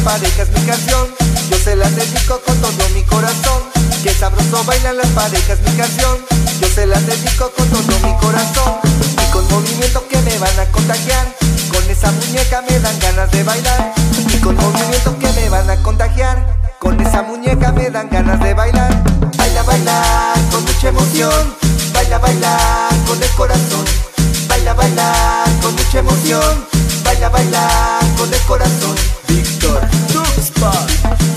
parejas mi canción. Yo se las dedico con todo mi corazón. Qué sabroso bailan las parejas mi canción. Yo se las dedico con todo mi corazón. Y con movimientos que me van a contagiar. Con esa muñeca me dan ganas de bailar. Y con movimientos que me van a contagiar. Con esa muñeca me dan ganas de bailar. Baila, baila con mucha emoción. Baila, baila con el corazón. Baila, baila con mucha emoción. Baila, baila con el corazón. Víctor Tuxpan.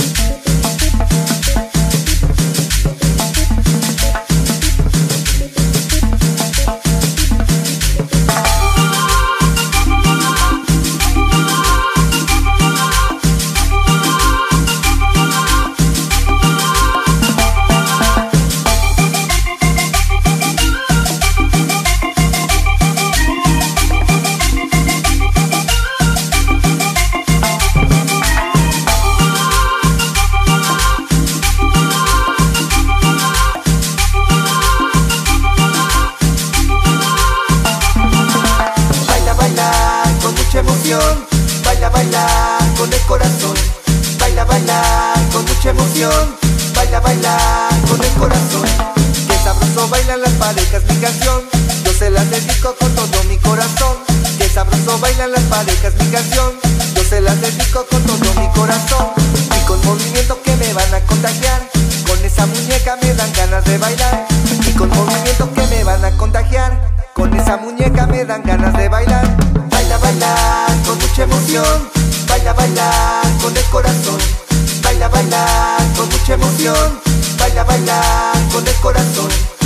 Baila, baila con el corazón. Baila, baila con mucha emoción. Baila, baila con el corazón. Qué sabroso bailan las parejas mi canción. Yo se las dedico con todo mi corazón. Qué sabroso bailan las parejas mi canción. Yo se las dedico con todo mi corazón. Y con movimientos que me van a contagiar. Con esa muñeca me dan ganas de bailar. Y con movimientos que me van a contagiar. Con esa muñeca me dan ganas de bailar. Baila, baila con mucha emoción. Baila, baila con el corazón. Baila, baila con mucha emoción. Baila, baila con el corazón.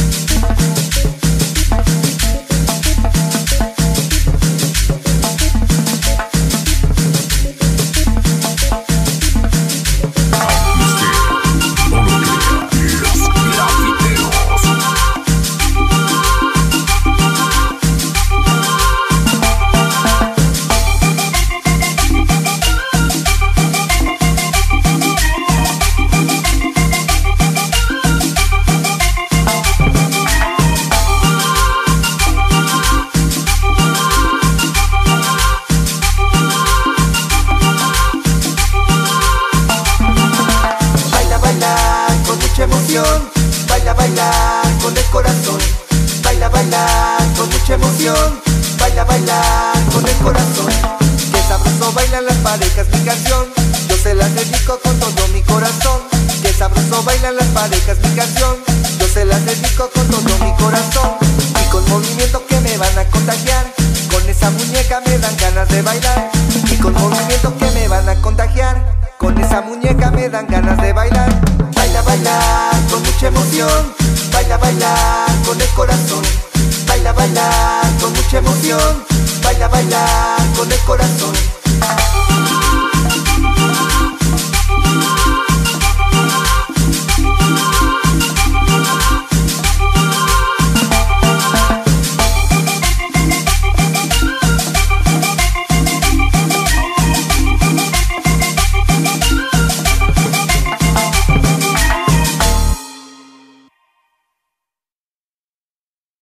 Baila, baila con el corazón. Baila, baila con mucha emoción. Baila, baila con el corazón. Qué sabroso bailan las parejas mi canción. Yo se las dedico con todo mi corazón. Qué sabroso bailan las parejas mi canción. Yo se las dedico con todo mi corazón. Y con movimientos que me van a contagiar. Con esa muñeca me dan ganas de bailar. Y con movimientos que me van a contagiar. Con esa muñeca me dan ganas de bailar. Baila, baila con mucha emoción. Baila, baila con el corazón. Baila, baila con mucha emoción. Baila, baila con el corazón.